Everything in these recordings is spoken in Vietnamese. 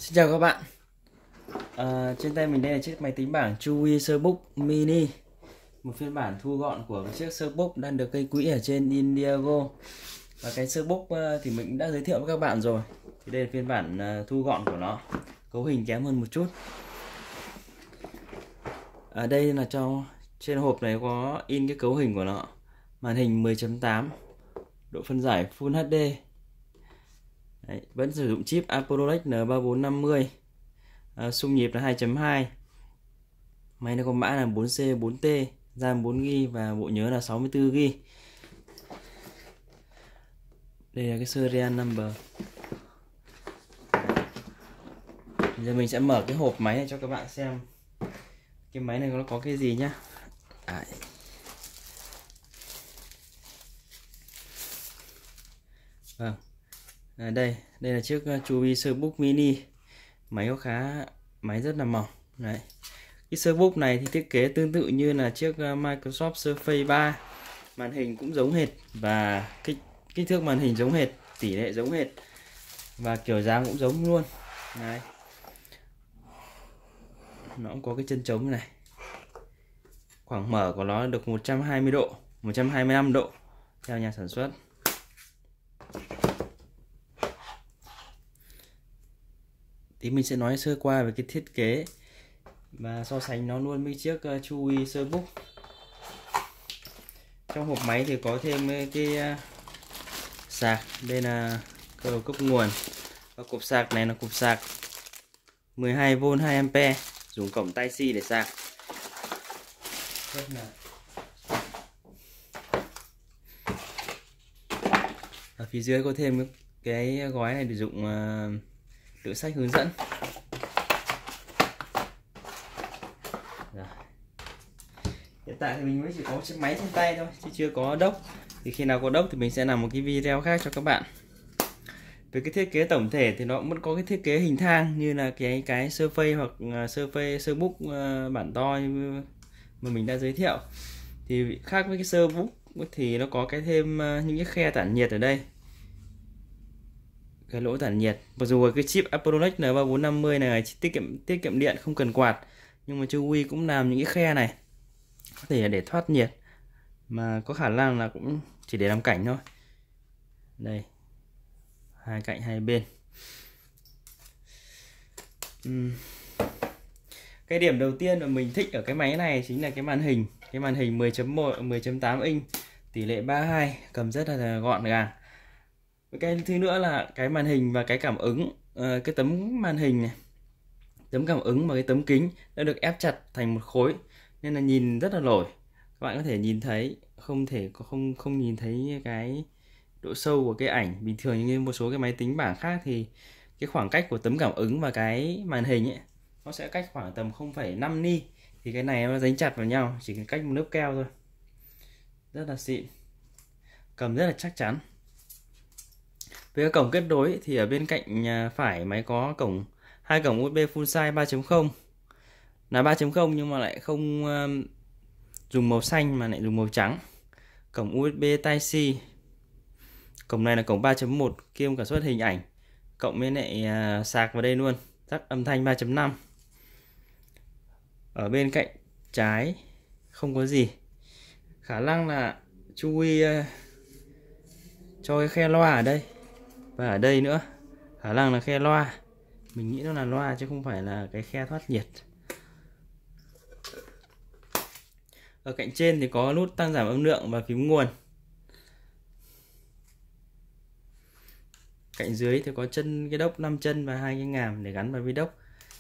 Xin chào các bạn. Trên tay mình đây là chiếc máy tính bảng Chewy Surebook Mini, một phiên bản thu gọn của cái chiếc Surebook đang được gây quỹ ở trên Indiegogo. Và cái Surebook thì mình đã giới thiệu với các bạn rồi. Thì đây là phiên bản thu gọn của nó, cấu hình kém hơn một chút. Ở đây là trên hộp này có in cái cấu hình của nó, màn hình 10.8, độ phân giải Full HD. Đấy, vẫn sử dụng chip Apollo N3450, xung nhịp là 2.2. Máy nó có mã là 4C 4T, RAM 4GB và bộ nhớ là 64GB. Đây là cái serial number. Giờ mình sẽ mở cái hộp máy này cho các bạn xem cái máy này nó có cái gì nhá. Vâng. Đây là chiếc Chewy Surebook Mini. Máy máy rất là mỏng. Đấy. Cái Surebook này thì thiết kế tương tự như là chiếc Microsoft Surface 3. Màn hình cũng giống hệt và kích thước màn hình giống hệt, tỷ lệ giống hệt và kiểu dáng cũng giống luôn. Đấy. Nó cũng có cái chân trống này. Khoảng mở của nó được 120 độ, 125 độ theo nhà sản xuất. Thì mình sẽ nói sơ qua về cái thiết kế và so sánh nó luôn với chiếc Chewy Surebook. Trong hộp máy thì có thêm cái sạc, đây là cơ đầu cấp nguồn. Và cục sạc này là cục sạc 12V 2A, dùng cổng Type-C để sạc. Ở phía dưới có thêm cái gói này để dụng tựa sách hướng dẫn. Hiện tại thì mình mới chỉ có chiếc máy trên tay thôi chứ chưa có đốc. Thì khi nào có đốc thì mình sẽ làm một cái video khác cho các bạn. Về cái thiết kế tổng thể thì nó vẫn có cái thiết kế hình thang như là cái Surface hoặc Surface Surebook bản to mà mình đã giới thiệu. Thì khác với cái Surebook thì nó có thêm những cái khe tản nhiệt ở đây. Cái lỗ tản nhiệt. Mặc dù cái chip Apollo N3450 này tiết kiệm điện, không cần quạt, nhưng mà Chewy cũng làm những cái khe này có thể để thoát nhiệt, mà có khả năng là cũng chỉ để làm cảnh thôi. Đây, hai cạnh hai bên. Cái điểm đầu tiên mà mình thích ở cái máy này chính là cái màn hình 10.1 10.8 inch, tỷ lệ 32, cầm rất là gọn gàng. Cái thứ nữa là cái màn hình và cái cảm ứng, cái tấm màn hình này, tấm cảm ứng và cái tấm kính đã được ép chặt thành một khối nên là nhìn rất là nổi. Các bạn có thể nhìn thấy, không nhìn thấy cái độ sâu của cái ảnh. Bình thường như một số cái máy tính bảng khác thì cái khoảng cách của tấm cảm ứng và cái màn hình ấy nó sẽ cách khoảng tầm 0,5 ni, thì cái này nó dính chặt vào nhau, chỉ cách một lớp keo thôi. Rất là xịn, cầm rất là chắc chắn. Về cái cổng kết nối thì ở bên cạnh phải máy có hai cổng USB full size 3.0, là 3.0 nhưng mà lại không dùng màu xanh mà lại dùng màu trắng. Cổng USB Type-C, cổng này là cổng 3.1 kiêm cả xuất hình ảnh, cộng với lại sạc vào đây luôn, tắt âm thanh 3.5. Ở bên cạnh trái không có gì, khả năng là Chewy cho cái khe loa ở đây và ở đây nữa, khả năng là khe loa. Mình nghĩ nó là loa chứ không phải là cái khe thoát nhiệt. Ở cạnh trên thì có nút tăng giảm âm lượng và phím nguồn. Cạnh dưới thì có cái đốc 5 chân và 2 cái ngàm để gắn vào với đốc.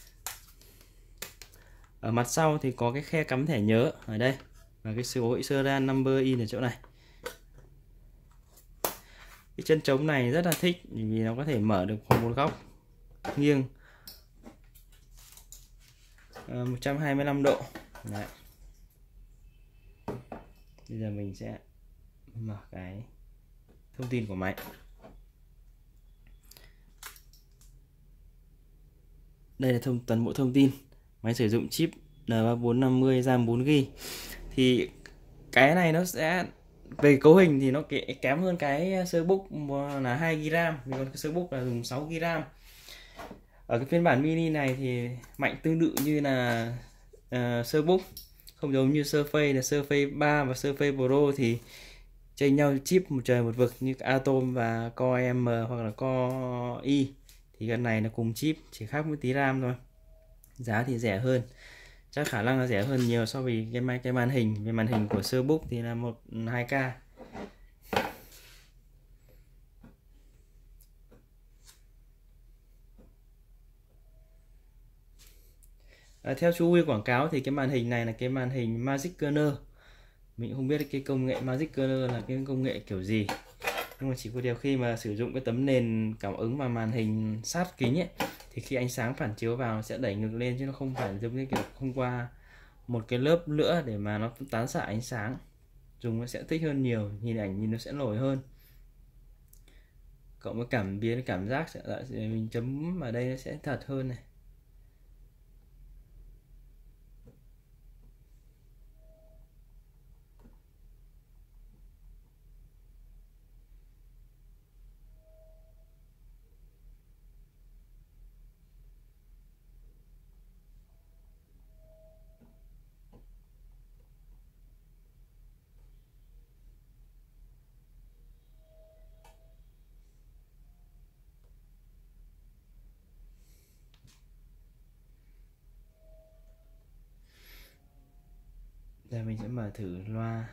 Ở mặt sau thì có cái khe cắm thẻ nhớ ở đây và cái số serial number in ở chỗ này. Cái chân trống này rất là thích vì nó có thể mở được một góc nghiêng 125 độ. Đấy. Bây giờ mình sẽ mở cái thông tin của máy. Đây là toàn bộ thông tin. Máy sử dụng chip N3450, RAM 4GB. Thì cái này nó sẽ về cấu hình thì nó kém hơn cái Surebook là 2GB RAM, vì còn cái Surebook là dùng 6GB RAM. Ở cái phiên bản mini này thì mạnh tương tự như là Surbook, không giống như Surface. Là Surface 3 và Surface Pro thì chênh nhau chip một trời một vực như Atom và Core M hoặc là Core i. Thì cái này là cùng chip, chỉ khác một tí RAM thôi. Giá thì rẻ hơn, chắc khả năng là rẻ hơn nhiều so với cái màn hình. Về màn hình của Surbook thì là 2K. Theo chú Huy quảng cáo thì cái màn hình này là cái màn hình Magic Kernel. Mình không biết cái công nghệ Magic Kernel là cái công nghệ kiểu gì, nhưng mà chỉ có điều khi mà sử dụng cái tấm nền cảm ứng và màn hình sát kính ấy, thì khi ánh sáng phản chiếu vào sẽ đẩy ngược lên, chứ nó không phải giống như kiểu không qua một cái lớp nữa để mà nó tán xạ ánh sáng. Dùng nó sẽ thích hơn nhiều, nhìn ảnh nhìn nó sẽ nổi hơn. Cộng với cảm giác sẽ mình chấm ở đây nó sẽ thật hơn này. Giờ mình sẽ mở thử loa.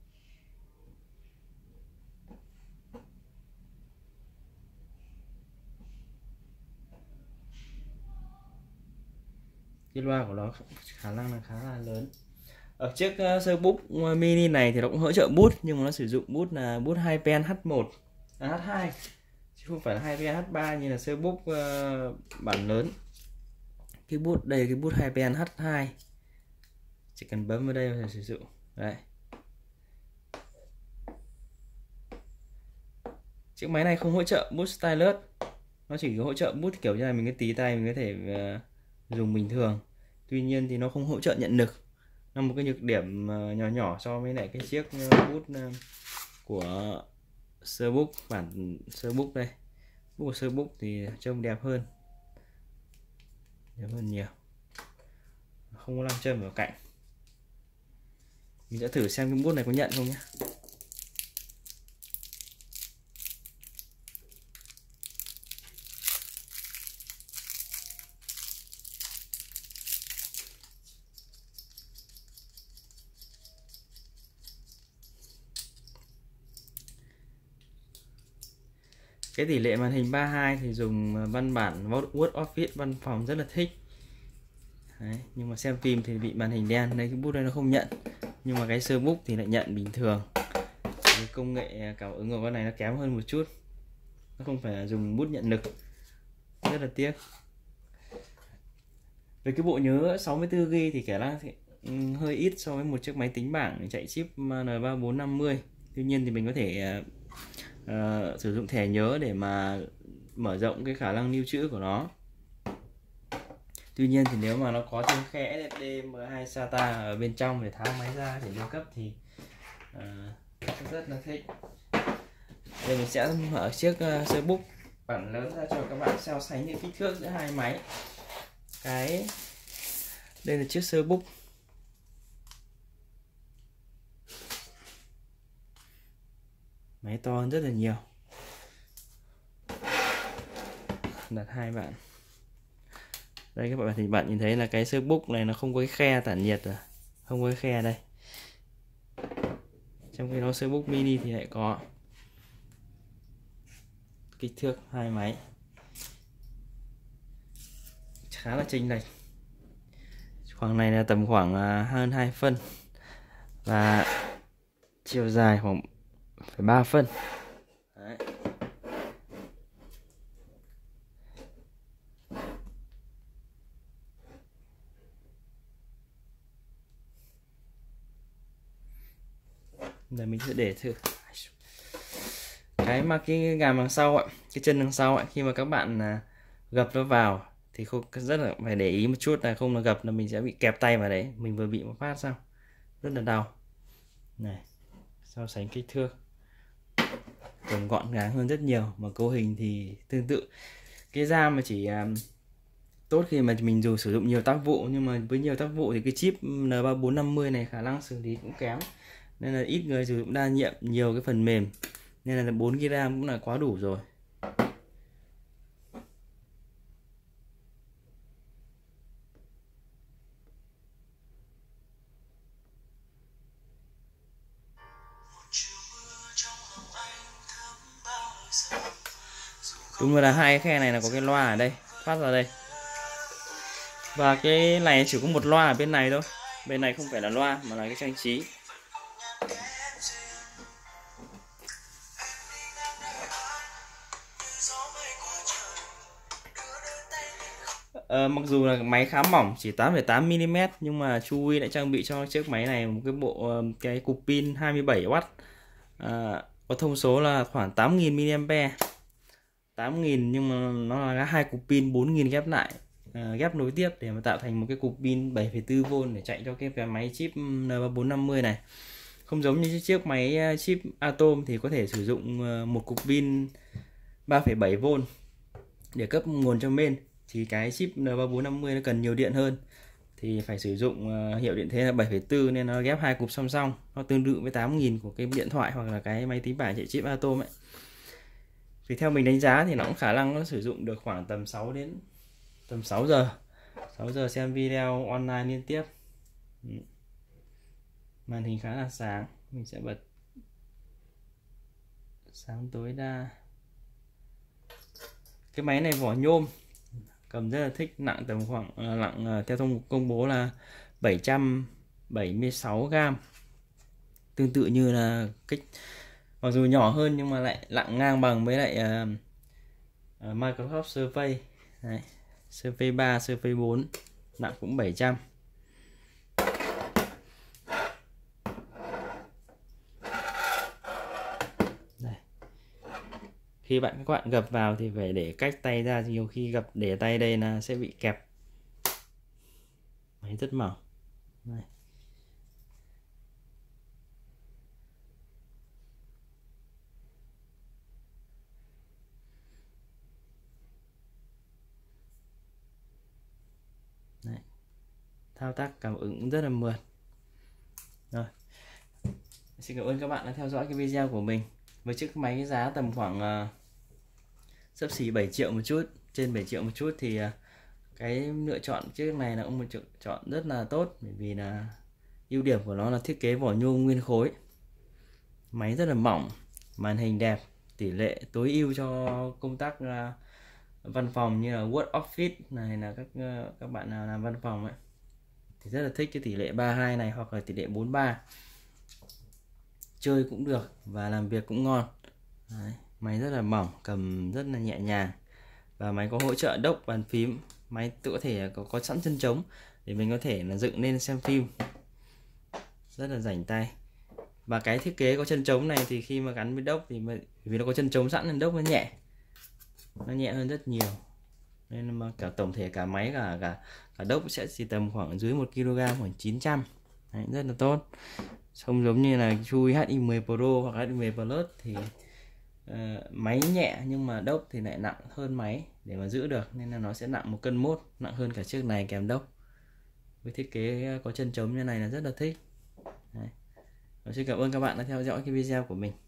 Cái loa của nó khả năng là khá là lớn. Ở chiếc Surbook mini này thì nó cũng hỗ trợ bút, nhưng mà nó sử dụng bút là bút HiPen H1 H2 chứ không phải là HiPen H3 như là Surbook bản lớn. Cái bút đây là cái bút HiPen H2, chỉ cần bấm vào đây và sử dụng. Đấy. Chiếc máy này không hỗ trợ bút stylus, nó chỉ có hỗ trợ bút kiểu như này, mình cứ tí tay mình có thể dùng bình thường. Tuy nhiên thì nó không hỗ trợ nhận lực, là một cái nhược điểm nhỏ nhỏ so với lại cái chiếc bút của Surbook, bản Surbook đây. Bút của Surbook thì trông đẹp hơn nhiều, không có nam châm ở cạnh. Mình sẽ thử xem cái bút này có nhận không nhé. Cái tỷ lệ màn hình 32 thì dùng văn bản Word Office văn phòng rất là thích. Đấy, nhưng mà xem phim thì bị màn hình đen, đây cái bút đây nó không nhận, nhưng mà cái Surbook thì lại nhận bình thường. Cái công nghệ cảm ứng của con này nó kém hơn một chút, nó không phải là dùng bút nhận lực, rất là tiếc. Về cái bộ nhớ 64GB thì khả năng hơi ít so với một chiếc máy tính bảng chạy chip N3450. Tuy nhiên thì mình có thể sử dụng thẻ nhớ để mà mở rộng cái khả năng lưu trữ của nó. Tuy nhiên thì nếu mà nó có thêm khe SSD M2 SATA ở bên trong để tháo máy ra để nâng cấp thì rất là thích. Đây mình sẽ mở chiếc Surbook bản lớn ra cho các bạn so sánh những kích thước giữa hai máy. Đây là chiếc Surbook. Máy to hơn rất là nhiều. Đặt hai bạn. Đây các bạn thì bạn nhìn thấy là cái Surbook này nó không có cái khe tản nhiệt rồi, không có cái khe đây. Trong khi đó Surbook mini thì lại có. Kích thước hai máy khá là chênh lệch. Khoảng này là tầm khoảng hơn 2 phân và chiều dài khoảng 3 phân. Đấy. Giờ mình sẽ để thử cái gàm đằng sau ạ, cái chân đằng sau ạ, khi mà các bạn gập nó vào thì không, rất là phải để ý một chút là không là gập là mình sẽ bị kẹp tay vào đấy, mình vừa bị một phát xong rất là đau. Này, so sánh kích thước còn gọn gàng hơn rất nhiều, mà cấu hình thì tương tự. Cái da mà chỉ tốt khi mà mình dùng sử dụng nhiều tác vụ, nhưng mà với nhiều tác vụ thì cái chip N3450 này khả năng xử lý cũng kém, nên là ít người sử dụng đa nhiệm nhiều cái phần mềm, nên là 4GB RAM cũng là quá đủ rồi. Đúng là hai khe này là có cái loa ở đây phát ra đây, và cái này chỉ có một loa ở bên này thôi, bên này không phải là loa mà là cái trang trí. Mặc dù là máy khá mỏng chỉ 8,8mm, nhưng mà Chuwi lại trang bị cho chiếc máy này một cái bộ cái cục pin 27W, có thông số là khoảng 8.000 mAh, 8.000, nhưng mà nó là hai cục pin 4.000 ghép lại, ghép nối tiếp để mà tạo thành một cái cục pin 7,4V để chạy cho cái máy chip N3450 này. Không giống như chiếc máy chip Atom thì có thể sử dụng một cục pin 3,7V để cấp nguồn cho main, thì cái chip N3450 nó cần nhiều điện hơn, thì phải sử dụng hiệu điện thế là 7,4, nên nó ghép hai cục song song, nó tương tự với 8.000 của cái điện thoại hoặc là cái máy tính bảng chạy chip Atom ấy. Thì theo mình đánh giá thì nó cũng khả năng nó sử dụng được khoảng tầm 6 giờ xem video online liên tiếp. Màn hình khá là sáng, mình sẽ bật sáng tối đa. Cái máy này vỏ nhôm, cầm rất là thích, nặng tầm khoảng nặng theo công bố là 776g, tương tự như là kích, mặc dù nhỏ hơn nhưng mà lại nặng ngang bằng với lại Microsoft Surface. Đấy, Surface 3, Surface 4 nặng cũng 700. Đây. Khi các bạn gập vào thì phải để cách tay ra, nhiều khi để tay đây là sẽ bị kẹp. Máy rất mỏng. Đây. Đấy. Thao tác cảm ứng rất là mượt. Rồi. Xin cảm ơn các bạn đã theo dõi cái video của mình. Với chiếc máy giá tầm khoảng xấp xỉ 7 triệu một chút, trên 7 triệu một chút, thì cái lựa chọn chiếc này là cũng một chọn rất là tốt, bởi vì là ưu điểm của nó là thiết kế vỏ nhôm nguyên khối, máy rất là mỏng, màn hình đẹp, tỷ lệ tối ưu cho công tác văn phòng như là Word Office này, là các bạn nào làm văn phòng ấy thì rất là thích cái tỷ lệ 32 này, hoặc là tỷ lệ 43, chơi cũng được và làm việc cũng ngon. Đấy, máy rất là mỏng, cầm rất là nhẹ nhàng, và máy có hỗ trợ đốc bàn phím, máy tự có thể có sẵn chân trống để mình có thể là dựng lên xem phim, rất là rảnh tay. Và cái thiết kế có chân trống này thì khi mà gắn với đốc thì vì nó có chân trống sẵn nên đốc nó nhẹ hơn rất nhiều, nên mà cả tổng thể cả máy cả đốc sẽ chỉ tầm khoảng dưới 1kg, khoảng 900. Đấy, rất là tốt. Không giống như là Chuwi HI10 Pro hoặc HI10 Plus thì máy nhẹ nhưng mà đốc thì lại nặng hơn máy để mà giữ được, nên là nó sẽ nặng 1,1 cân, nặng hơn cả chiếc này kèm đốc. Với thiết kế có chân trống như này là rất là thích. Đấy. Xin cảm ơn các bạn đã theo dõi cái video của mình.